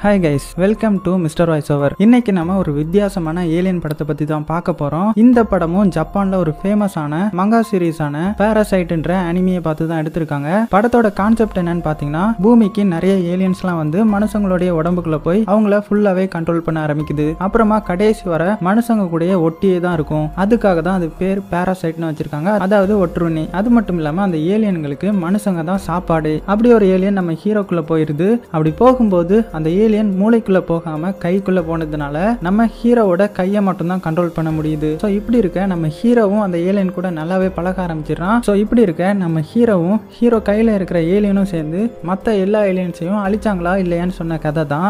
Hi guys, welcome to Mr. VoiceOver. இன்னைக்கு நம்ம ஒரு வித்தியாசமான ஏலியன் படத்தை பத்தி தான் பார்க்க போறோம். இந்த படமும் ஜப்பான்ல ஒரு ஃபேமஸான மங்கா சீரிஸான பாராசைட்ன்ற அனிமியை பார்த்து தான் எடுத்திருக்காங்க. படத்தோட கான்செப்ட் என்னன்னு பாத்தீங்கன்னா, பூமிக்கு நிறைய ஏலியன்ஸ்லாம் வந்து மனுஷங்களுடைய உடம்புக்குள்ள போய் அவங்கள ஃபுல்லாவே கண்ட்ரோல் பண்ண ஆரம்பிக்குது. அப்புறமா கடைசி வர மனுஷங்க கூடயே ஒட்டியே தான் இருக்கும். அதுக்காக தான் அது பேர் பாராசைட்னு வச்சிருக்காங்க. அதாவது ஒட்டுண்ணி. அது மட்டும் இல்லாம அந்த ஏலியன்களுக்கு மனுஷங்க தான் சாப்பாடு. அப்படி ஒரு ஏலியன் நம்ம ஹீரோக்குள்ள போயிருது. அப்படி போகும்போது அந்த ஏலியன் மூளைக்குள்ள போகாம கைக்குள்ள போனதுனால நம்ம ஹீரோவோட கையை மட்டும் தான் கண்ட்ரோல் பண்ண முடியுது. சோ இப்படி இருக்க நம்ம ஹீரோவும் அந்த ஏலியன் கூட நல்லாவே பழக ஆரம்பிச்சிடறான். சோ இப்படி இருக்க நம்ம ஹீரோவும் ஹீரோ கையில இருக்கிற ஏலியனும் சேர்ந்து மத்த எல்லா ஏலியன்ஸையும் அழிச்சாங்களா இல்லையான்னு சொன்ன கதை தான்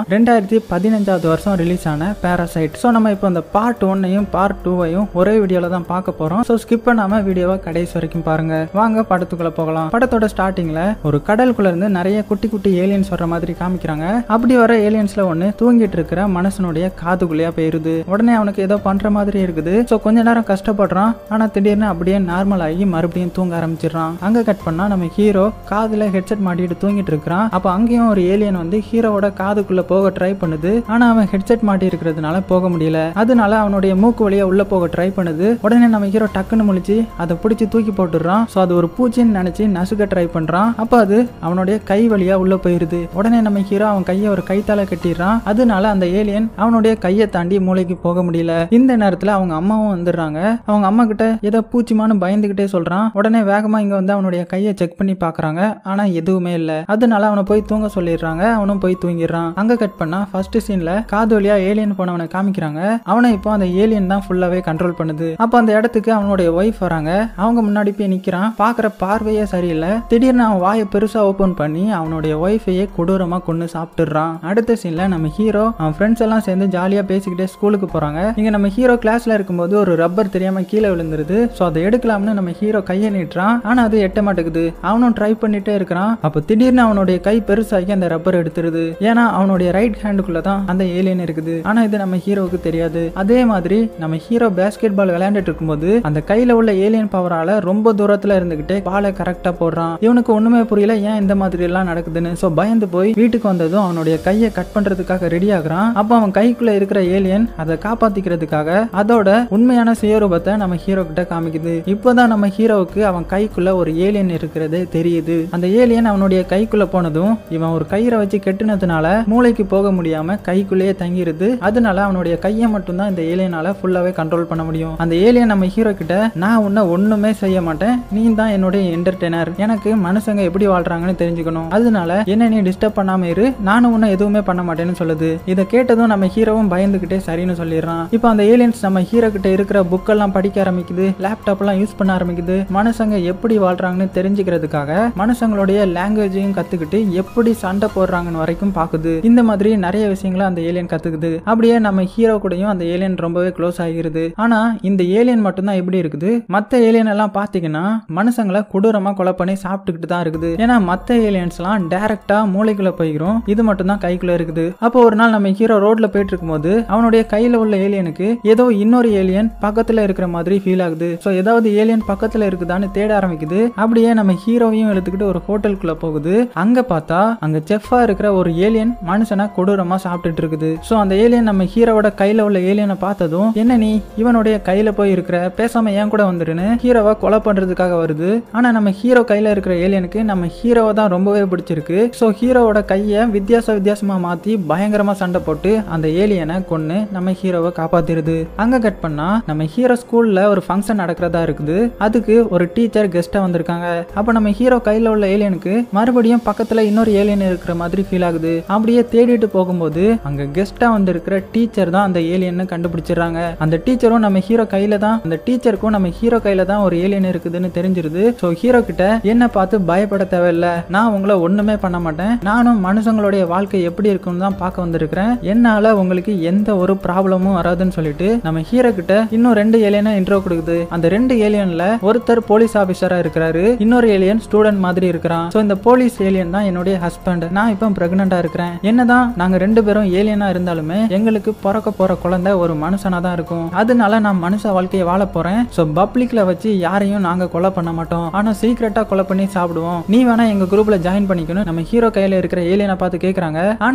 2015 வருஷம் ரிலீஸ் ஆன பாராசைட். சோ நம்ம இப்போ அந்த பார்ட் 1ஐயும் பார்ட் 2ஐயும் ஒரே வீடியோல தான் பார்க்க போறோம். சோ ஸ்கிப் பண்ணாம வீடியோவை கடைசி வரைக்கும் பாருங்க. வாங்க படத்துக்குள்ள போகலாம். படத்தோட ஸ்டார்டிங்ல ஒரு கடலுக்குள்ள இருந்து நிறைய குட்டி குட்டி ஏலியன்ஸ் வர்ற மாதிரி காமிக்கிறாங்க. அப்படி வர ஏலியன்ஸ்ல ஒண்ணு தூங்கிட்டு இருக்கிற மனுஷனுடைய காதுக்குள்ளேயா போயிருது. உடனே அவனுக்கு ஏதோ பண்ற மாதிரி இருக்குது. சோ கொஞ்ச நேரம் கஷ்டப்படுறான். ஆனா திடீர்னு அப்படியே நார்மல் ஆகி மறுபடியும் தூங்க ஆரம்பிச்சிடறான். அங்க கட் பண்ணா நம்ம ஹீரோ காதுல ஹெட்செட் மாட்டிட்டு தூங்கிட்டு இருக்கிறான். அப்ப அங்கேயும் ஒரு ஏலியன் வந்து ஹீரோவோட காதுக்குள்ள போக ட்ரை பண்ணுது. ஆனா அவன் ஹெட்செட் மாட்டி இருக்கிறதுனால போக முடியல. அதனால அவனுடைய மூக்கு வழியா உள்ள போக ட்ரை பண்ணுது. உடனே நம்ம ஹீரோ டக்குன்னு முழிச்சு அதை பிடிச்சி தூக்கி போட்டுறான். சோ அது ஒரு பூச்சின்னு நினைச்சு நசுக்க ட்ரை பண்றான். அப்ப அது அவனுடைய கை வழியா உள்ள போயிருது. உடனே நம்ம ஹீரோ அவன் கையை ஒரு கைத்தால கட்டிடுறான். அதனால அந்த ஏலியன் அவனுடைய கையை தாண்டி மூளைக்கு போக முடியல. இந்த நேரத்துல அவங்க அம்மாவும் வந்துடுறாங்க. அவங்க அம்மா கிட்ட ஏதோ பூச்சிமானு பயந்துகிட்டே சொல்றான். உடனே வேகமா இங்க வந்து அவனுடைய கையை செக் பண்ணி பாக்குறாங்க. ஆனா எதுவுமே இல்ல. அதனால அவனை போய் தூங்க சொல்லிடுறாங்க. அவனும் போய் தூங்கிடுறான். அங்க கட் பண்ணா ஃபர்ஸ்ட் சீன்ல காது வழியா ஏலியன் போனவனை காமிக்கிறாங்க. அவனை இப்போ அந்த ஏலியன் தான் ஃபுல்லாவே கண்ட்ரோல் பண்ணுது. அப்ப அந்த இடத்துக்கு அவனுடைய ஒய்ஃப் வராங்க. அவங்க முன்னாடி போய் நிக்கிறான். பாக்குற பார்வையே சரியில்லை. திடீர்னு அவன் வாயை பெருசா ஓபன் பண்ணி அவனுடைய ஒய்ஃபையே கொடூரமா கொண்டு சாப்பிட்டுறான். அடுத்த சீன்ல நம்ம ஹீரோ அவன் ஃப்ரெண்ட்ஸ் எல்லாம் சேர்ந்து ஜாலியா பேசிக்கிட்டே ஸ்கூலுக்கு போறாங்க. இங்க நம்ம ஹீரோ கிளாஸ்ல இருக்கும்போது ஒரு ரப்பர் தெரியாம கீழே விழுந்துருது. சோ அதை எடுக்கலாம்னு நம்ம ஹீரோ கையை நீட்டுறான். ஆனா அது எட்ட மாட்டேங்குது. அவனும் ட்ரை பண்ணிட்டே இருக்கிறான். அப்ப திடீர்னு அவனுடைய கை பெருசாகி அந்த ரப்பர் எடுத்துருது. ஏன்னா அவனுடைய ரைட் ஹேண்டுக்குள்ள தான் அந்த ஏலியன் இருக்குது. ஆனா இது நம்ம ஹீரோவுக்கு தெரியாது. அதே மாதிரி நம்ம ஹீரோ பேஸ்கெட் பால் விளையாண்டுட்டு இருக்கும்போது அந்த கையில உள்ள ஏலியன் பவரால ரொம்ப தூரத்துல இருந்துகிட்டே பாலை கரெக்டா போடுறான். இவனுக்கு ஒண்ணுமே புரியல ஏன் இந்த மாதிரி எல்லாம் நடக்குதுன்னு. சோ பயந்து போய் வீட்டுக்கு வந்ததும் அவனுடைய கையை கட் பண்றதுக்காக ரெடி ஆகுறான். அப்ப அவன் கைக்குள்ள இருக்கிற ஏலியன் அதை காப்பாத்திக்கிறதுக்காக அதோட உண்மையான சுயரூபத்தை நம்ம ஹீரோ கிட்ட காமிக்குது. இப்பதான் நம்ம ஹீரோவுக்கு அவன் கைக்குள்ள ஒரு ஏலியன் இருக்கிறதே தெரியுது. அந்த ஏலியன் அவனுடைய கைக்குள்ள போனதும் இவன் ஒரு கயிறை வச்சு கெட்டினதுனால மூளைக்கு போக முடியாம கைக்குள்ளேயே தங்கிருது. அதனால அவனுடைய கையை மட்டும் தான் இந்த ஏலியனால ஃபுல்லாவே கண்ட்ரோல் பண்ண முடியும். அந்த ஏலியன் நம்ம ஹீரோ கிட்ட நான் உன்னை ஒண்ணுமே செய்ய மாட்டேன், நீ தான் என்னுடைய என்டர்டெய்னர், எனக்கு மனுஷங்க எப்படி வாழ்றாங்கன்னு தெரிஞ்சுக்கணும், அதனால என்ன நீ டிஸ்டர்ப் பண்ணாம இரு, நானும் உன்னை எதுவுமே பண்ண மாட்டேன்னு சொல்லுது. இதை கேட்டதும் நம்ம ஹீரோவும் பயந்துகிட்டே சரின்னு சொல்லிடுறான். இப்போ அந்த ஏலியன்ஸ் நம்ம ஹீரோ கிட்ட இருக்கிற புக் எல்லாம் படிக்க ஆரம்பிக்குது. லேப்டாப் எல்லாம் யூஸ் பண்ண ஆரம்பிக்குது. மனுஷங்க எப்படி வாழ்றாங்கன்னு தெரிஞ்சுக்கிறதுக்காக மனுஷங்களுடைய லாங்குவேஜையும் கத்துக்கிட்டு எப்படி சண்டை போடுறாங்கன்னு வரைக்கும் பாக்குது. இந்த மாதிரி நிறைய விஷயங்களை அந்த ஏலியன் கத்துக்குது. அப்படியே நம்ம ஹீரோ கூடயும் அந்த ஏலியன் ரொம்பவே க்ளோஸ் ஆகிருது. ஆனா இந்த ஏலியன் மட்டும் தான் எப்படி இருக்குது, மத்த ஏலியன் எல்லாம் பாத்தீங்கன்னா மனுஷங்களை கொடூரமா கொலை பண்ணி சாப்பிட்டுக்கிட்டு தான் இருக்குது. ஏன்னா மத்த ஏலியன்ஸ் எல்லாம் டைரக்டா மூளைக்குள்ள போயிரும். இது மட்டும் தான் கைக்குள்ள இருக்குது. அப்போ ஒரு நாள் நம்ம ஹீரோ ரோட்ல போயிட்டு இருக்கும்போது அவனுடைய கையில உள்ள ஏலியனுக்கு ஏதோ இன்னொரு ஏலியன் பக்கத்துல இருக்கிற மாதிரி ஃபீல் ஆகுது. சோ ஏதாவது ஏலியன் பக்கத்துல இருக்குதான்னு தேட ஆரம்பிக்குது. அப்படியே நம்ம ஹீரோவையும் எடுத்துக்கிட்டு ஒரு ஹோட்டலுக்குள்ள போகுது. அங்க பார்த்தா அங்க செஃப்பா இருக்கிற ஒரு ஏலியன் மனுஷனை கொடூரமா சாப்பிட்டுட்டு இருக்குது. சோ அந்த ஏலியன் நம்ம ஹீரோவோட கையில உள்ள ஏலியனை பார்த்ததும் என்ன நீ இவனுடைய கையில போய் இருக்கிற, பேசாம ஏன் கூட வந்துருன்னு ஹீரோவை கொலை பண்றதுக்காக வருது. ஆனா நம்ம ஹீரோ கையில இருக்கிற ஏலியனுக்கு நம்ம ஹீரோவை தான் ரொம்பவே பிடிச்சிருக்கு. சோ ஹீரோவோட கையை வித்தியாசமா மாத்தி பயங்கரமா சண்டை போட்டு அந்த ஏலியனை கொன்னு நம்ம ஹீரோவை காப்பாத்திருது. அங்க கட் பண்ணா நம்ம ஹீரோ ஸ்கூல்ல ஒரு ஃபங்க்ஷன் நடக்கிறதா இருக்குது. அதுக்கு ஒரு டீச்சர் கெஸ்டா வந்திருக்காங்க. அப்ப நம்ம ஹீரோ கையில உள்ள ஏலியனுக்கு மறுபடியும் பக்கத்துல இன்னொரு ஏலியன் இருக்கிற மாதிரி ஃபீல் ஆகுது. அப்படியே தேடிட்டு போகும்போது அங்க கெஸ்டா வந்திருக்கிற டீச்சர் தான் அந்த ஏலியன் கண்டுபிடிச்சிடறாங்க. அந்த டீச்சரும் நம்ம ஹீரோ கையில தான், அந்த டீச்சருக்கும் நம்ம ஹீரோ கையில தான் ஒரு ஏலியன் இருக்குதுன்னு தெரிஞ்சிருது. சோ ஹீரோ கிட்ட என்ன பார்த்து பயப்பட தேவையில்ல, நான் உங்களை ஒண்ணுமே பண்ண மாட்டேன், நானும் மனுஷங்களுடைய வாழ்க்கை எப்படி இருக்குன்னு தான் பார்க்க வந்திருக்கிறேன், என்னால உங்களுக்கு எந்த ஒரு ப்ராப்ளமும் வராதுன்னு சொல்லிட்டு நம்ம ஹீரோ கிட்ட இன்னும் 2 ஏலியனை இன்ட்ரோ கொடுக்குது. அந்த 2 ஏலியன்ல ஒருத்தர் போலீஸ் ஆபீசரா இருக்கிறாரு, இன்னொரு ஏலியன் ஸ்டூடெண்ட் மாதிரி இருக்கிறான். சோ இந்த போலீஸ் ஏலியன் தான் என்னுடைய ஹஸ்பண்ட், நான் இப்போ பிரெக்னண்டா இருக்கிறேன். என்னதான் நாங்க 2 பேரும் ஏலியனா இருந்தாலுமே எங்களுக்கு பிறக்க போற குழந்தை ஒரு மனுஷனா தான் இருக்கும். அதனால நான் மனுஷ வாழ்க்கையை வாழ போறேன். சோ பப்ளிக்ல வச்சு யாரையும் நாங்க கொலை பண்ண மாட்டோம், ஆனா சீக்கிரட்டா கொலை பண்ணி சாப்பிடுவோம், நீ வேணா எங்க குரூப்ல ஜாயின் பண்ணிக்கணும் நம்ம ஹீரோ கையில இருக்கிற ஏலியனை பார்த்து கேக்குறாங்க. ஆனா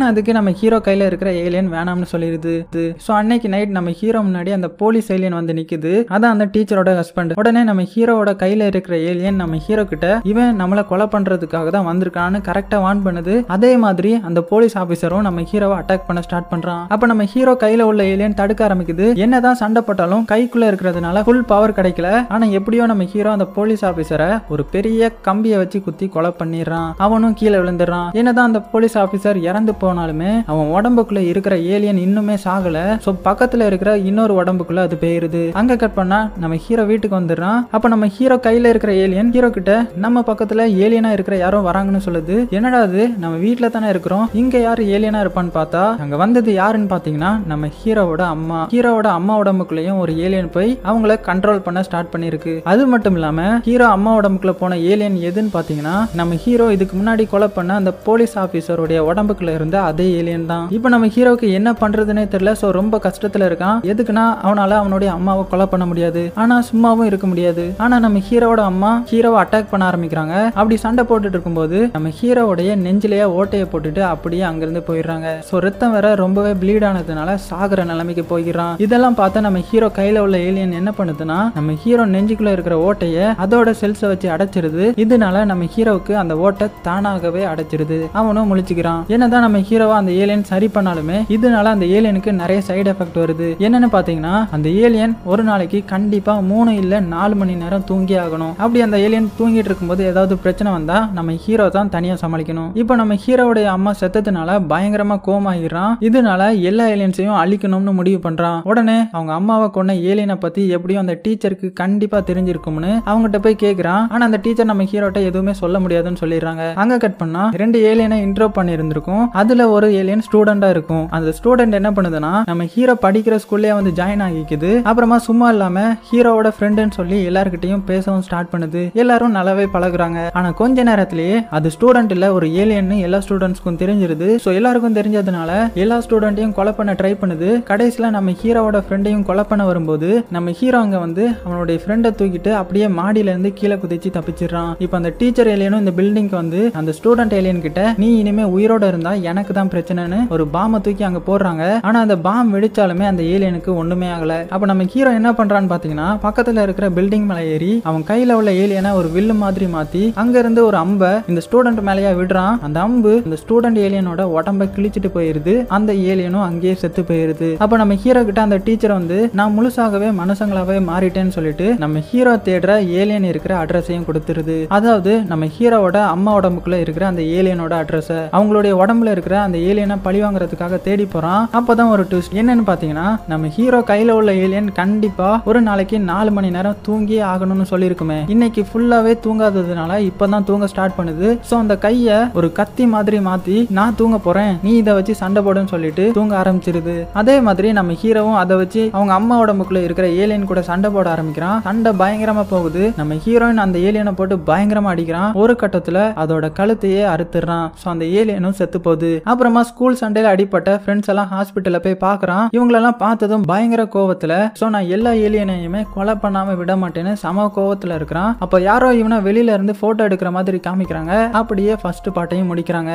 அதுக்கு நம்ம ஹீரோ கையில இருக்கிற ஏலியன் வேணாம்னு சொல்லிடுது. சோ அன்னைக்கு நைட் நம்ம ஹீரோ முன்னாடி அந்த போலீஸ் ஏலியன் வந்து நிக்குது. அதான் அந்த டீச்சரோட ஹஸ்பண்ட். உடனே நம்ம ஹீரோவோட கையில இருக்கிற ஏலியன் நம்ம ஹீரோ கிட்ட இவன் நம்மள கொலை பண்றதுக்காக தான் வந்திருக்கான்னு கரெக்டா வார்ன் பண்ணுது. அதே மாதிரி அந்த போலீஸ் ஆபீசரும் நம்ம ஹீரோவை அட்டாக் பண்ண ஸ்டார்ட் பண்றான். அப்ப நம்ம ஹீரோ கையில உள்ள ஏலியன் தடுக்க ஆரம்பிக்குது. என்னதான் சண்டை போட்டாலும் கைக்குள்ள இருக்கிறதுனால ஃபுல் பவர் கிடைக்கல. ஆனா எப்படியோ நம்ம ஹீரோ அந்த போலீஸ் ஆபீசரை ஒரு பெரிய கம்பியை வச்சு குத்தி கொலை பண்ணிடுறான். அவனும் கீழே விழுந்துடுறான். என்னதான் அந்த போலீஸ் ஆபீசர் இறந்து போனாலுமே அவன் உடம்புக்குள்ள இருக்கிற ஏலியன் இன்னுமே சாகல. சோ பக்கத்துல இருக்கிற இன்னொரு உடம்புக்குள்ள அது போயிருது. அங்க கட் பண்ணா நம்ம ஹீரோ வீட்டுக்கு வந்துடுறான். அப்ப நம்ம ஹீரோ கையில இருக்கிற ஏலியன் ஹீரோ கிட்ட நம்ம பக்கத்துல ஏலியனா இருக்கிற யாரோ வராங்கன்னு சொல்லுது. என்னடா அது, நம்ம வீட்டுல தானே இருக்கிறோம், இங்க யாரு ஏலியனா இருப்பான்னு பார்த்தா அங்க வந்தது யாருன்னு பாத்தீங்கன்னா நம்ம ஹீரோவோட அம்மா. ஹீரோவோட அம்மா உடம்புக்குள்ளயும் ஒரு ஏலியன் போய் அவங்கள கண்ட்ரோல் பண்ண ஸ்டார்ட் பண்ணிருக்கு. அது மட்டும் இல்லாம ஹீரோ அம்மா உடம்புக்குள்ள போன ஏலியன் எதுன்னு பாத்தீங்கன்னா நம்ம ஹீரோ இதுக்கு முன்னாடி கொலை பண்ண அந்த போலீஸ் ஆபீசருடைய உடம்புக்குள்ள இருந்த அதே ஏலியன் தான். இப்ப நம்ம ஹீரோக்கு என்ன பண்றதுன்னே தெரியல. சோ ரொம்ப கஷ்டத்துல இருக்கான். எதுக்குன்னா அவனால அவனுடைய அம்மாவை கொலை பண்ண முடியாது, ஆனா சும்மாவும் இருக்க முடியாது. ஆனா நம்ம ஹீரோவோட அம்மா ஹீரோவை அட்டாக் பண்ண ஆரம்பிக்கிறாங்க. அப்படி சண்டை போட்டுட்டு இருக்கும்போது நம்ம ஹீரோவுடைய நெஞ்சிலேயே ஓட்டையை போட்டுட்டு அப்படியே அங்கிருந்து போயிடுறாங்க. சோ ரத்தம் வேற ரொம்பவே ப்ளீட் ஆனதுனால சாகுற நிலைமைக்கு போயிடுறான். இதெல்லாம் பார்த்தா நம்ம ஹீரோ கையில உள்ள ஏலியன் என்ன பண்ணுதுன்னா நம்ம ஹீரோ நெஞ்சுக்குள்ள இருக்கிற ஓட்டைய அதோட செல்ஸை வச்சு அடைச்சிருது. இதனால நம்ம ஹீரோவுக்கு அந்த ஓட்டை தானாகவே அடைச்சிருது. அவனும் முழிச்சுக்கிறான். என்னதான் நம்ம ஹீரோவா அந்த ஏலியன் சரி பண்ணாலுமே இதனால அந்த ஏலியனுக்கு நிறைய சைடு எஃபெக்ட் வருது. என்னன்னு பாத்தீங்கன்னா அந்த ஏலியன் ஒரு நாளைக்கு கண்டிப்பா 3 இல்ல 4 மணி நேரம் தூங்கி ஆகணும். அப்படி அந்த ஏலியன் தூங்கிட்டு இருக்கும்போது ஏதாவது பிரச்சனை வந்தா நம்ம ஹீரோ தான் தனியா சமாளிக்கணும். இப்போ நம்ம ஹீரோவுடைய அம்மா செத்ததுனால பயங்கரமா கோமாயிடுறான். இதனால எல்லா ஏலியன்ஸையும் அழிக்கணும்னு முடிவு பண்றான். உடனே அவங்க அம்மாவை கொன்ன ஏலியனை பத்தி எப்படியும் அந்த டீச்சருக்கு கண்டிப்பா தெரிஞ்சிருக்கும்னு அவங்ககிட்ட போய் கேக்குறான். ஆனா அந்த டீச்சர் நம்ம ஹீரோட்ட எதுவுமே சொல்ல முடியாதுன்னு சொல்லிடுறாங்க. அங்க கட் பண்ணா 2 ஏலியனை இன்ட்ரோ பண்ணி இருந்திருக்கும். அதுல ஒரு ஏலியன் ஸ்டூடெண்டா இருக்கும். அந்த ஸ்டூடெண்ட் என்ன பண்ணுதுன்னா நம்ம ஹீரோ படிக்கிற ஸ்கூல்லே வந்து ஜாயின் ஆகிக்குது. அப்புறமா சும்மா இல்லாம ஹீரோவோட ஃப்ரெண்டுன்னு சொல்லி எல்லார்கிட்டையும் பேசவும் ஸ்டார்ட் பண்ணுது. எல்லாரும் நல்லாவே பழகுறாங்க. ஆனா கொஞ்ச நேரத்திலேயே அது ஸ்டூடெண்ட் இல்ல ஒரு ஏலியன் எல்லா ஸ்டூடெண்ட்ஸ்க்கும் தெரிஞ்சிருது. சோ எல்லாருக்கும் தெரிஞ்சதுனால எல்லா ஸ்டூடெண்ட்டையும் கொலை பண்ண ட்ரை பண்ணுது. கடைசியில நம்ம ஹீரோவோட ஃப்ரெண்டையும் கொலை பண்ண வரும்போது நம்ம ஹீரோ அங்க வந்து அவனுடைய ஃப்ரெண்டை தூக்கிட்டு அப்படியே மாடியில இருந்து கீழே குதிச்சு தப்பிச்சிடறான். இப்ப அந்த டீச்சர் ஏலியனும் இந்த பில்டிங்க்கு வந்து அந்த ஸ்டூடெண்ட் ஏலியன் கிட்ட நீ இனிமே உயிரோட இருந்தா எனக்கு தான் பிரச்சனைன்னு ஒரு பாம்பை தூக்கி அங்க போடுறாங்க. ஆனா அந்த பாம் வெடிச்சாலுமே அந்த ஏலியனுக்கு ஒண்ணுமே ஆகல. அப்ப நம்ம ஹீரோ என்ன பண்றான்னு பாத்தீங்கன்னா பக்கத்துல இருக்கிற பில்டிங் மேல ஏறி அவன் கையில உள்ள ஏலியனை ஒரு வில்லு மாதிரி மாத்தி அங்க இருந்து ஒரு அம்பை இந்த ஸ்டூடெண்ட் மேலயா விடுறான். அந்த அம்பு இந்த ஸ்டூடெண்ட் ஏலியனோட உடம்பை கிழிச்சிட்டு போயிருது. அந்த ஏலியனும் அங்கேயே செத்து போயிருது. அப்ப நம்ம ஹீரோ கிட்ட அந்த டீச்சர் வந்து நான் முழுசாகவே மனுஷங்களாவே மாறிட்டேன்னு சொல்லிட்டு நம்ம ஹீரோ தேடுற ஏலியன் இருக்கிற அட்ரஸையும் கொடுத்துருது. அதாவது நம்ம ஹீரோவோட அம்மா உடம்புக்குள்ள இருக்கிற அந்த ஏலியனோட அட்ரஸ் அவங்களுடைய உடம்புல இருக்கிற அந்த ஏலியனை பழி வாங்குறதுக்காக தேடி போறான். அப்பதான் ஒரு ட்விஸ்ட் என்னன்னு பாத்தீங்கன்னா நம்ம ஹீரோ கையில உள்ள ஏலியன் கண்டிப்பா ஒரு நாளைக்கு 4 மணி நேரம் தூங்கி ஆகணும்னு சொல்லிருக்குமே. இன்னைக்கு ஃபுல்லாவே தூங்காததுனால இப்பதான் தூங்க ஸ்டார்ட் பண்ணுது. சோ அந்த கைய ஒரு கத்தி மாதிரி மாத்தி நான் தூங்க போறேன் நீ இதை வச்சு சண்டை போடுன்னு சொல்லிட்டு தூங்க ஆரம்பிச்சிருது. அதே மாதிரி நம்ம ஹீரோவும் அதை வச்சு அவங்க அம்மா உடம்புக்குள்ள இருக்கிற ஏலியன் கூட சண்டை போட ஆரம்பிக்கிறான். சண்டை பயங்கரமா போகுது. நம்ம ஹீரோயின் அந்த ஏலியனை போட்டு பயங்கரமா அடிக்கிறான். ஒரு கட்டத்துல அதோட கழுத்தையே அறுத்துறான். சோ அந்த ஏலியனும் செத்து போகுது. அப்புறமா ஸ்கூல் சண்டையில அடிப்பட்ட ஃப்ரெண்ட்ஸ் எல்லாம் ஹாஸ்பிட்டல்ல போய் பாக்குறான். இவங்களெல்லாம் பார்த்ததும் பயங்கர கோவத்துல சோ நான் எல்லா ஏலியனையுமே கொலை பண்ணாம விட மாட்டேன்னு சம கோவத்துல இருக்கிறான். அப்ப யாரோ இவனை வெளியில இருந்து போட்டோ எடுக்கிற மாதிரி காமிக்கிறாங்க. அப்படியே ஃபர்ஸ்ட் பார்ட்டையும் முடிக்கிறாங்க.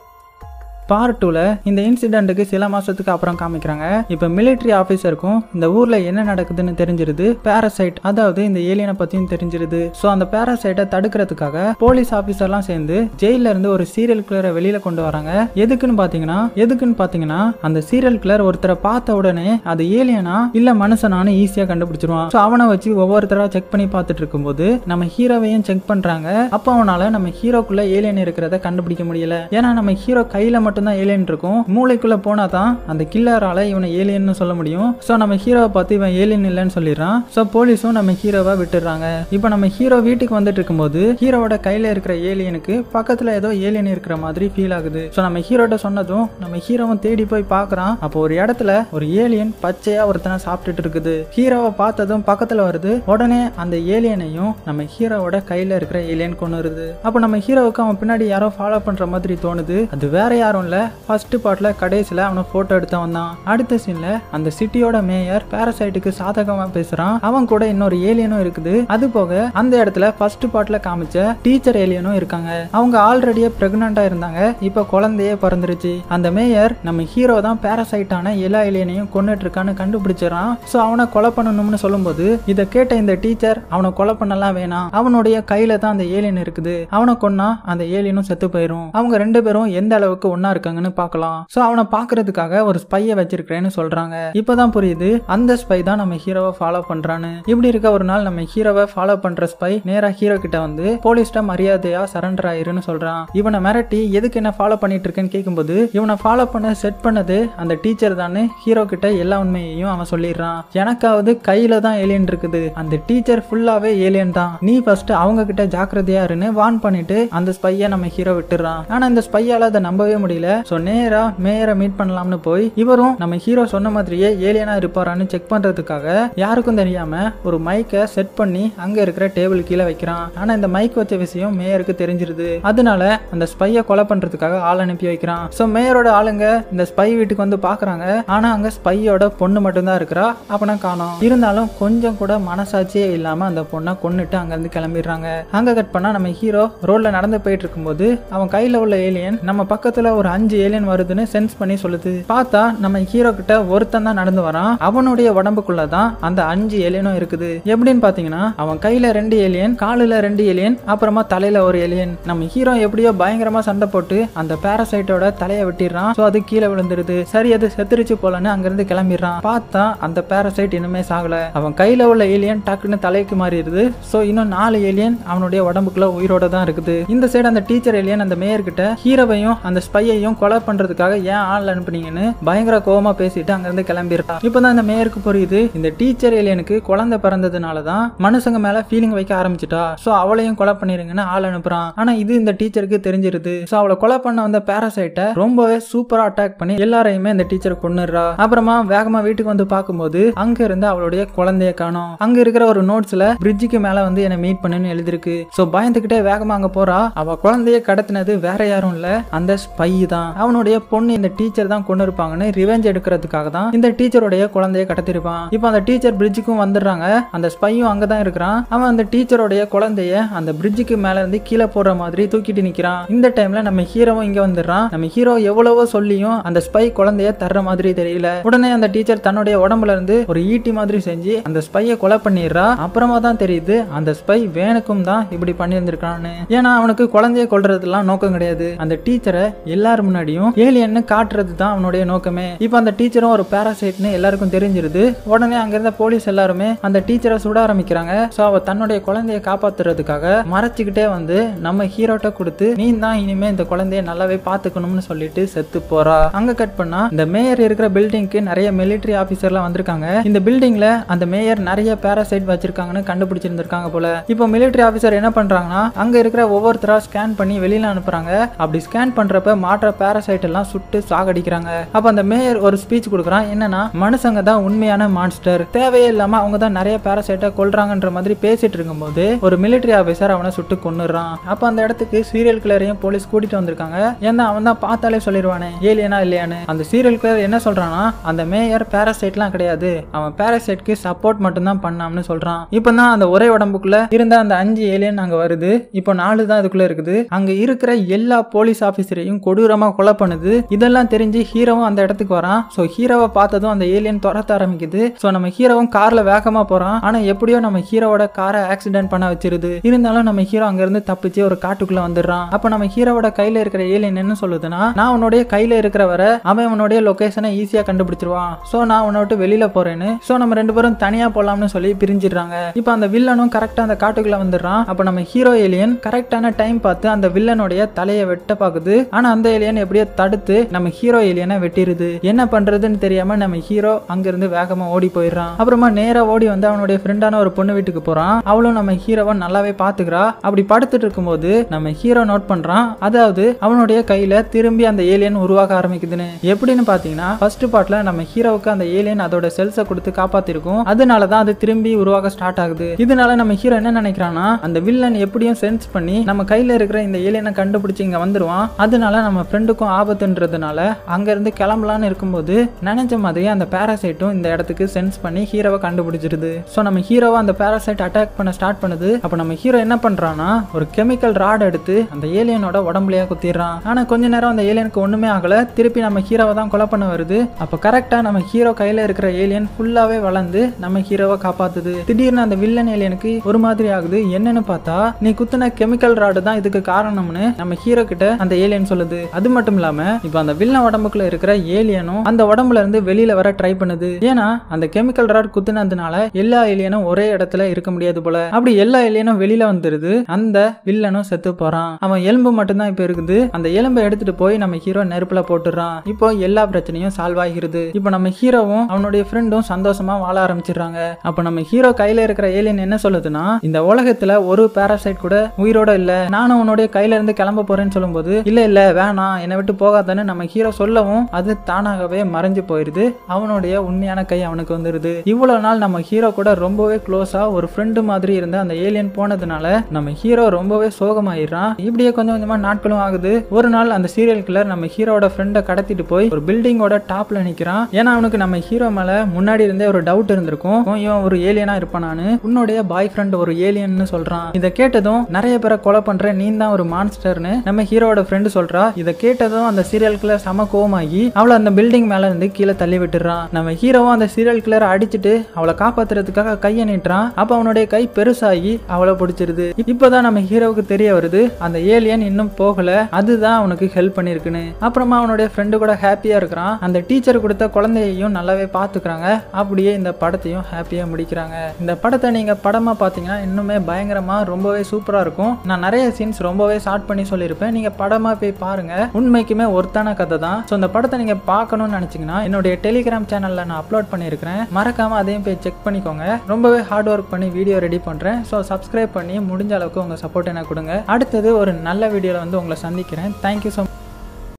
பார்ட் 2ல இந்த இன்சிடென்ட்டுக்கு சில மாசத்துக்கு அப்புறம் காமிக்கிறாங்க. இப்ப மிலிட்டரி ஆபீசருக்கும் இந்த ஊர்ல என்ன நடக்குதுன்னு தெரிஞ்சிருது. பாராசைட் அதாவது இந்த ஏலியனை பத்தியும் தெரிஞ்சிருது. சோ அந்த பாராசைட்டை தடுக்கிறதுக்காக போலீஸ் ஆபீசர்லாம் சேர்ந்து ஜெயில இருந்து ஒரு சீரியல் கில்லரை வெளியில கொண்டு வராங்க. எதுக்குன்னு பாத்தீங்கன்னா அந்த சீரியல் கில்லர் ஒருத்தரை பார்த்த உடனே அது ஏலியனா இல்ல மனுஷனானு ஈஸியா கண்டுபிடிச்சிருவான். சோ அவனை வச்சு ஒவ்வொருத்தரா செக் பண்ணி பார்த்துட்டு இருக்கும்போது நம்ம ஹீரோவையும் செக் பண்றாங்க. அப்ப அவனால நம்ம ஹீரோக்குள்ள ஏலியன் இருக்கிறத கண்டுபிடிக்க முடியல. ஏன்னா நம்ம ஹீரோ கையில மட்டும் தான் ஏலியன் இருக்கும். மூளைக்குள்ள போனா தான் அந்த கில்லரால இவனை ஏலியன்னு சொல்ல முடியும். சோ நம்ம ஹீரோவை பார்த்து இவன் ஏலியன் இல்லைன்னு சொல்லிடுறான். சோ போலீஸும் நம்ம ஹீரோவை விட்டுறாங்க. இப்போ நம்ம ஹீரோ வீட்டுக்கு வந்துட்டு இருக்கும்போது ஹீரோவோட கையில இருக்கிற ஏலியனுக்கு பக்கத்துல ஏதோ ஏலியன் இருக்கிற மாதிரி ஃபீல் ஆகுது. சோ நம்ம ஹீரோட்ட சொன்னதும் நம்ம ஹீரோவும் தேடி போய் பாக்குறான். அப்போ ஒரு இடத்துல ஒரு ஏலியன் பச்சையா ஒருத்தனை சாப்பிட்டுட்டு இருக்குது. ஹீரோவை பார்த்ததும் பக்கத்துல வருது. உடனே அந்த ஏலியனையும் நம்ம ஹீரோவோட கையில இருக்கிற ஏலியன் கொண்டு வருது. அப்போ நம்ம ஹீரோவுக்கு அவன் பின்னாடி யாரோ ஃபாலோ பண்ற மாதிரி தோணுது. அது வேற யாரும் டவுன்ல ஃபர்ஸ்ட் பார்ட்ல கடைசியில அவனை போட்டோ எடுத்தவன் தான். அடுத்த சீன்ல அந்த சிட்டியோட மேயர் பாராசைட்டுக்கு சாதகமா பேசுறான். அவன் கூட இன்னொரு ஏலியனும் இருக்குது. அது போக அந்த இடத்துல ஃபர்ஸ்ட் பார்ட்ல காமிச்ச டீச்சர் ஏலியனும் இருக்காங்க. அவங்க ஆல்ரெடியே பிரெக்னண்டா இருந்தாங்க. இப்ப குழந்தையே பிறந்துருச்சு. அந்த மேயர் நம்ம ஹீரோ தான் பாராசைட்டான எல்லா ஏலியனையும் கொன்னுட்டு இருக்கான்னு கண்டுபிடிச்சிடறான். சோ அவனை கொலை பண்ணணும்னு சொல்லும்போது இதை கேட்ட இந்த டீச்சர் அவனை கொலை பண்ணலாம் வேணாம், அவனுடைய கையில தான் அந்த ஏலியன் இருக்குது, அவனை கொன்னா அந்த ஏலியனும் செத்து போயிரும், அவங்க ரெண்டு பேரும் எந்த அளவுக்கு ஒன்னா இருக்காங்கன்னு பார்க்கலாம். சோ அவனை பாக்குறதுக்காக ஒரு ஸ்பையை வச்சிருக்கிறேன்னு சொல்றாங்க. இப்பதான் புரியுது அந்த ஸ்பை தான் நம்ம ஹீரோவை ஃபாலோ பண்றான்னு. இப்படி இருக்க ஒரு நாள் நம்ம ஹீரோவை ஃபாலோ பண்ற ஸ்பை நேரா ஹீரோ கிட்ட வந்து போலீஸ்ட மரியாதையா சரண்டர் ஆயிருன்னு சொல்றான். இவனை மிரட்டி எதுக்கு என்ன ஃபாலோ பண்ணிட்டு இருக்கேன்னு கேட்கும்போது இவனை ஃபாலோ பண்ண செட் பண்ணது அந்த டீச்சர் தான் ஹீரோ கிட்ட எல்லா உண்மையையும் அவன் சொல்லிடுறான். எனக்காவது கையில தான் ஏலியன் இருக்குது, அந்த டீச்சர் ஃபுல்லாவே ஏலியன் தான், நீ ஃபர்ஸ்ட் அவங்க கிட்ட ஜாக்கிரதையா இருன்னு வார்ன் பண்ணிட்டு அந்த ஸ்பையை நம்ம ஹீரோ விட்டுறான். ஆனா இந்த ஸ்பையால அதை நம்பவே முடியல. சோ நேரா மேயரை மீட் பண்ணலாம்னு போய் இவரும் நம்ம ஹீரோ சொன்ன மாதிரியே ஏலியனா இருப்பாரான்னு செக் பண்றதுக்காக யாருக்கும் தெரியாம ஒரு மைக்கை செட் பண்ணி அங்க இருக்கிற டேபிள் கீழே வைக்கிறான். ஆனா இந்த மைக் வச்ச விஷயம் மேயருக்கு தெரிஞ்சிருது. அதனால அந்த ஸ்பையை கொலை பண்றதுக்காக ஆள் அனுப்பி வைக்கிறான். சோ மேயரோட ஆளுங்க இந்த ஸ்பை வீட்டுக்கு வந்து பாக்குறாங்க. ஆனா அங்க ஸ்பையோட பொண்ணு மட்டும்தான் இருக்கிறா. அப்பனா காணோம். இருந்தாலும் கொஞ்சம் கூட மனசாட்சியே இல்லாம அந்த பொண்ணை கொன்னுட்டு அங்க இருந்து கிளம்பிடுறாங்க. அங்க கட் பண்ணா நம்ம ஹீரோ ரோட்ல நடந்து போயிட்டு இருக்கும்போது அவன் கையில உள்ள ஏலியன் நம்ம பக்கத்துல ஒரு 5 ஏலியன் வருதுன்னு சென்ஸ் பண்ணி சொல்லுது. பார்த்தா நம்ம ஹீரோ கிட்ட ஒருத்தன் தான் நடந்து வரான். அவனுடைய உடம்புக்குள்ளதான் அந்த 5 ஏலியனும் இருக்குது. எப்படின்னு பாத்தீங்கன்னா அவன் கையில 2 ஏலியன், காலுல 2 ஏலியன், அப்புறமா தலையில ஒரு ஏலியன். நம்ம ஹீரோ எப்படியோ பயங்கரமா சண்டை போட்டு அந்த பாராசைட்டோட தலையை வெட்டிடுறான். சோ அது கீழே விழுந்துருது. சரி அது செத்துருச்சு போலன்னு அங்கிருந்து கிளம்பிடுறான். பார்த்தா அந்த பாராசைட் இன்னுமே சாகல. அவன் கையில உள்ள ஏலியன் டக்குன்னு தலைக்கு மாறிடுது. சோ இன்னும் 4 ஏலியன் அவனுடைய உடம்புக்குள்ள உயிரோட தான் இருக்குது. இந்த சைடு அந்த டீச்சர் ஏலியன் அந்த மேயர் கிட்ட ஹீரோவையும் அந்த ஸ்பையையும் கொலை பண்றதுக்காக ஏன் ஆள் அனுப்புனீங்கன்னு பயங்கர கோவமா பேசிட்டு அங்கிருந்து கிளம்பிடுறான். இப்பதான் இந்த மேயருக்கு புரியுது இந்த டீச்சர் ஏலியனுக்கு குழந்தை பிறந்ததுனாலதான் மனுஷங்க மேல ஃபீலிங் வைக்க ஆரம்பிச்சுட்டா. சோ அவளையும் கொலை பண்ணிருங்கன்னு ஆள் அனுப்புறான். ஆனா இது இந்த டீச்சருக்கு தெரிஞ்சிருது. சோ அவளை கொலை பண்ண வந்த பாராசைட்டை ரொம்பவே சூப்பரா அட்டாக் பண்ணி எல்லாரையுமே இந்த டீச்சர் கொன்னுறா. அப்புறமா வேகமா வீட்டுக்கு வந்து பார்க்கும்போது அங்க இருந்து அவளுடைய குழந்தைய காணோம். அங்க இருக்கிற ஒரு நோட்ஸ்ல பிரிட்ஜுக்கு மேல வந்து என்ன மீட் பண்ணுன்னு எழுதிருக்கு. சோ பயந்துகிட்டே வேகமா அங்க போறா. அவ குழந்தைய கடத்தினது வேற யாரும் இல்ல, அந்த ஸ்பை தான். அவனுடைய பொண்ணு இந்த டீச்சர் தான் கொண்டு இருப்பாங்கன்னு ரிவெஞ்ச் எடுக்கிறதுக்காக தான் இந்த டீச்சருடைய குழந்தைய கடத்திருப்பான். இப்போ அந்த டீச்சர் பிரிட்ஜுக்கும் வந்துடுறாங்க. அந்த ஸ்பையும் அங்கதான் இருக்கிறான். அவன் அந்த டீச்சருடைய குழந்தைய அந்த பிரிட்ஜுக்கு மேல இருந்து கீழே போடுற மாதிரி தூக்கிட்டு நிக்கிறான். இந்த டைம்ல நம்ம ஹீரோவும் இங்க வந்துடுறான். நம்ம ஹீரோ எவ்வளவோ சொல்லியும் அந்த ஸ்பை குழந்தைய தர்ற மாதிரி தெரியல. உடனே அந்த டீச்சர் தன்னுடைய உடம்புல இருந்து ஒரு ஈட்டி மாதிரி செஞ்சு அந்த ஸ்பையை கொலை பண்ணிடுறா. அப்புறமா தான் தெரியுது அந்த ஸ்பை வேணுக்கும் தான் இப்படி பண்ணியிருந்திருக்கான்னு. ஏன்னா அவனுக்கு குழந்தைய கொல்றதுலாம் நோக்கம் கிடையாது. அந்த டீச்சரை எல்லாரும் முன்னாடியும் ஏலியன்னு காட்டுறது தான் அவனுடைய நோக்கமே. இப்போ அந்த டீச்சரும் ஒரு பாராசைட்னு எல்லாருக்கும் தெரிஞ்சிருது. உடனே அங்க இருந்த போலீஸ் எல்லாருமே அந்த டீச்சரை சுட ஆரம்பிக்கிறாங்க. சோ அவ தன்னுடைய குழந்தைய காப்பாத்துறதுக்காக மறைச்சுக்கிட்டே வந்து நம்ம ஹீரோட்ட கொடுத்து நீ தான் இனிமே இந்த குழந்தைய நல்லாவே பாத்துக்கணும்னு சொல்லிட்டு செத்து போறா. அங்க கட் பண்ணா இந்த மேயர் இருக்கிற பில்டிங்க்கு நிறைய மிலிட்டரி ஆபீசர்லாம் வந்திருக்காங்க. இந்த பில்டிங்ல அந்த மேயர் நிறைய பாராசைட் வச்சிருக்காங்கன்னு கண்டுபிடிச்சிருந்திருக்காங்க போல. இப்போ மிலிட்டரி ஆபீசர் என்ன பண்றாங்கன்னா அங்க இருக்கிற ஒவ்வொருத்தரா ஸ்கேன் பண்ணி வெளியில அனுப்புறாங்க. அப்படி ஸ்கேன் பண்றப்ப மாற்ற பாராசைட் எல்லாம் சுட்டு சாகடிக்கிறாங்க. அப்ப அந்த மேயர் ஒரு ஸ்பீச் கொடுக்குறான். என்னன்னா மனுஷங்க தான் உண்மையான மான்ஸ்டர், தேவையே இல்லாம அவங்க தான் நிறைய பாராசைட்டை கொல்றாங்கன்ற மாதிரி பேசிட்டு இருக்கும்போது ஒரு மிலிட்டரி ஆபீசர் அவனை சுட்டு கொன்னுறான். அப்ப அந்த இடத்துக்கு சீரியல் கிளரையும் போலீஸ் கூட்டிட்டு வந்திருக்காங்க. ஏன்னா அவன் தான் பார்த்தாலே சொல்லிடுவானே ஏலியனா இல்லையான்னு. அந்த சீரியல் கிளர் என்ன சொல்றான்னா அந்த மேயர் பாராசைட்லாம் கிடையாது, அவன் பாராசைட்க்கு சப்போர்ட் மட்டும் தான் பண்ணாம்னு சொல்றான். இப்பதான் அந்த ஒரே உடம்புக்குள்ள இருந்த அந்த 5 ஏலியன் அங்க வருது. இப்போ 4 தான் அதுக்குள்ள இருக்குது. அங்க இருக்கிற எல்லா போலீஸ் ஆபீசரையும் கொடூரமா கொலை பண்ணுது. இதெல்லாம் தெரிஞ்சு ஹீரோவும் அந்த இடத்துக்கு வரான். சோ ஹீரோவை பார்த்ததும் அந்த ஏலியன் துரத்த ஆரம்பிக்குது. சோ நம்ம ஹீரோவும் கார்ல வேகமா போறான். ஆனா எப்படியோ நம்ம ஹீரோவோட காரை ஆக்சிடென்ட் பண்ண வச்சிருது. இருந்தாலும் நம்ம ஹீரோ அங்க இருந்து தப்பிச்சு ஒரு காட்டுக்குள்ள வந்துடுறான். அப்ப நம்ம ஹீரோவோட கையில இருக்கிற ஏலியன் என்ன சொல்லுதுன்னா நான் உன்னுடைய கையில இருக்கிற வரை அவன் உன்னுடைய லொகேஷனை ஈஸியா கண்டுபிடிச்சிருவான். சோ நான் உன்னை விட்டு வெளியில போறேன்னு. சோ நம்ம 2 பேரும் தனியா போலாம்னு சொல்லி பிரிஞ்சிடுறாங்க. இப்ப அந்த வில்லனும் கரெக்டா அந்த காட்டுக்குள்ள வந்துடுறான். அப்ப நம்ம ஹீரோ ஏலியன் கரெக்டான டைம் பார்த்து அந்த வில்லனுடைய தலையை வெட்ட பாக்குது. ஆனா அந்த ஏலியன் எப்படியோ தடுத்து நம்ம ஹீரோ ஏலியனை வெட்டிருது. என்ன பண்றதுன்னு தெரியாம நம்ம ஹீரோ அங்கிருந்து வேகமா ஓடி போயிடுறான். அப்புறமா நேரா ஓடி வந்து அவனுடைய ஃப்ரெண்டான ஒரு பொண்ணு வீட்டுக்கு போறான். அவளும் நம்ம ஹீரோவை நல்லாவே பாத்துக்கிறா. அப்படி படுத்துட்டு இருக்கும்போது நம்ம ஹீரோ நோட் பண்றான், அதாவது அவனுடைய கையில திரும்பி அந்த ஏலியன் உருவாக ஆரம்பிக்குதுன்னு. எப்படின்னு பாத்தீங்கன்னா ஃபர்ஸ்ட் பார்ட்ல நம்ம ஹீரோவுக்கு அந்த ஏலியன் அதோட செல்ஸை கொடுத்து காப்பாத்திருக்கும். அதனாலதான் அது திரும்பி உருவாக ஸ்டார்ட் ஆகுது. இதனால நம்ம ஹீரோ என்ன நினைக்கிறான்னா அந்த வில்லன் எப்படியும் சென்ஸ் பண்ணி நம்ம கையில இருக்கிற இந்த ஏலியனை கண்டுபிடிச்சு இங்க வந்துருவான். அதனால நம்ம ஃப்ரெண்டுக்கும் ஆபத்துன்றதுனால அங்க இருந்து கிளம்பலான்னு இருக்கும்போது நினைச்ச மாதிரி அந்த பாராசைட்டும் இந்த இடத்துக்கு சென்ஸ் பண்ணி ஹீரோவை கண்டுபிடிச்சிருது. ஸோ நம்ம ஹீரோவை அந்த பாராசைட் அட்டாக் பண்ண ஸ்டார்ட் பண்ணுது. அப்போ நம்ம ஹீரோ என்ன பண்றான்னா ஒரு கெமிக்கல் ராட் எடுத்து அந்த ஏலியனோட உடம்புலயே குத்திடுறான். ஆனா கொஞ்ச நேரம் அந்த ஏலியனுக்கு ஒண்ணுமே ஆகல. திருப்பி நம்ம ஹீரோவை தான் கொலை பண்ண வருது. அப்ப கரெக்டா நம்ம ஹீரோ கையில இருக்கிற ஏலியன் ஃபுல்லாவே வளர்ந்து நம்ம ஹீரோவை காப்பாத்துது. திடீர்னு அந்த வில்லன் ஏலியனுக்கு ஒரு மாதிரி ஆகுது. என்னன்னு பார்த்தா நீ குத்துன கெமிக்கல் ராடு தான் இதுக்கு காரணம்னு நம்ம ஹீரோ கிட்ட அந்த ஏலியன் சொல்லுது. அது மட்டும் இல்லாம இப்ப அந்த வில்லன் உடம்புக்குள்ள இருக்கிற ஏலியனும் அந்த உடம்புல இருந்து வெளியில வர ட்ரை பண்ணுது. ஏன்னா அந்த கெமிக்கல் ராட் குத்துனதுனால எல்லா ஏலியனும் ஒரே இடத்துல இருக்க முடியாது போல. அப்படி எல்லா ஏலியனும் வெளியில வந்துருது. அந்த வில்லனும் செத்து போறான். அவன் எலும்பு மட்டும்தான் இப்ப இருக்குது. அந்த எலும்பை எடுத்துட்டு போய் நம்ம ஹீரோ நெருப்புல போட்டுறான். இப்போ எல்லா பிரச்சனையும் சால்வ் ஆகிருது. இப்போ நம்ம ஹீரோவும் அவனுடைய ஃப்ரெண்டும் சந்தோஷமா வாழ ஆரம்பிச்சிடுறாங்க. அப்ப நம்ம ஹீரோ கையில இருக்கிற ஏலியன் என்ன சொல்லுதுன்னா இந்த உலகத்துல ஒரு பாராசைட் கூட உயிரோட இல்ல, நானும் உன்னுடைய கையில இருந்து கிளம்ப போறேன்னு சொல்லும்போது இல்ல இல்ல வேணாம் என்னை விட்டு போகாதன்னு நம்ம ஹீரோ சொல்லவும் அது தானாகவே மறைஞ்சு போயிருது. அவனுடைய உண்மையான கை அவனுக்கு வந்துருது. இவ்வளவு நாள் நம்ம ஹீரோ கூட ரொம்பவே க்ளோஸா ஒரு ஃப்ரெண்டு மாதிரி இருந்த அந்த ஏலியன் போனதுனால நம்ம ஹீரோ ரொம்பவே சோகமாயிடுறான். இப்படியே கொஞ்சம் கொஞ்சமா நாட்களும் ஆகுது. ஒரு நாள் அந்த சீரியல் கில்லர் நம்ம ஹீரோட ஃப்ரெண்டை கடத்திட்டு போய் ஒரு பில்டிங்கோட டாப்ல நிக்கிறான். ஏன்னா அவனுக்கு நம்ம ஹீரோ மேல முன்னாடி இருந்தே ஒரு டவுட் இருந்திருக்கும், இவன் ஒரு ஏலியனா இருப்பானான்னு. உன்னுடைய பாய் ஃப்ரெண்ட் ஒரு ஏலியன்னு சொல்றான். இதை கேட்டதும் நிறைய பேரை கொலை பண்ற நீ தான் ஒரு மான்ஸ்டர்னு நம்ம ஹீரோட ஃப்ரெண்டு சொல்றா. இதை கேட்டதும் அந்த சீரியல் கில்லர் சம கோவமாகி அவளை அந்த பில்டிங் மேல இருந்து கீழே தள்ளி விட்டுறான். நம்ம ஹீரோவும் அந்த சீரியல் கில்லரை அடிச்சுட்டு அவளை காப்பாத்துறதுக்காக கையை நீட்டுறான். அப்ப அவனுடைய கை பெருசாகி அவளை பிடிச்சிருது. இப்பதான் நம்ம ஹீரோவுக்கு தெரிய வருது அந்த ஏலியன் இன்னும் போகல, அதுதான் அவனுக்கு ஹெல்ப் பண்ணிருக்குன்னு. அப்புறமா அவனுடைய ஃப்ரெண்டு கூட ஹாப்பியா இருக்கிறான். அந்த டீச்சர் கொடுத்த குழந்தையையும் நல்லாவே பாத்துக்கிறாங்க. அப்படியே இந்த படத்தையும் ஹாப்பியா முடிக்கிறாங்க. இந்த படத்தை நீங்க படமா பாத்தீங்கன்னா இன்னுமே பயங்கரமா ரொம்பவே சூப்பரா இருக்கும். நான் நிறைய சீன்ஸ் ரொம்பவே ஷார்ட் பண்ணி சொல்லியிருப்பேன். நீங்க படமா போய் பாருங்க. உண்மைக்குமே ஒருத்தான கதை தான். ஸோ இந்த படத்தை நீங்க பார்க்கணும்னு நினைச்சீங்கன்னா என்னுடைய டெலிகிராம் சேனல்ல நான் அப்லோட் பண்ணியிருக்கிறேன். மறக்காம அதையும் போய் செக் பண்ணிக்கோங்க. ரொம்பவே ஹார்ட் ஒர்க் பண்ணி வீடியோ ரெடி பண்றேன். ஸோ சப்ஸ்கிரைப் பண்ணி முடிஞ்ச அளவுக்கு உங்க சப்போர்ட் எனக்கு கொடுங்க. அடுத்தது ஒரு நல்ல வீடியோல வந்து உங்களை சந்திக்கிறேன். Thank you so much.